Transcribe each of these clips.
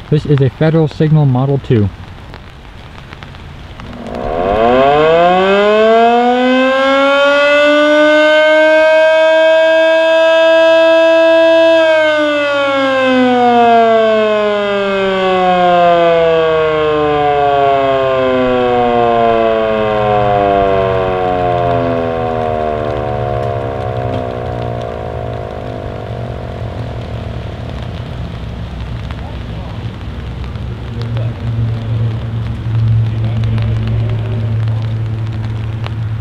This is a Federal Signal Model 2.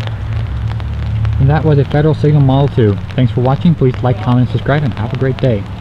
And that was a Federal Signal Model 2. Thanks for watching. Please like, comment, and subscribe, and have a great day.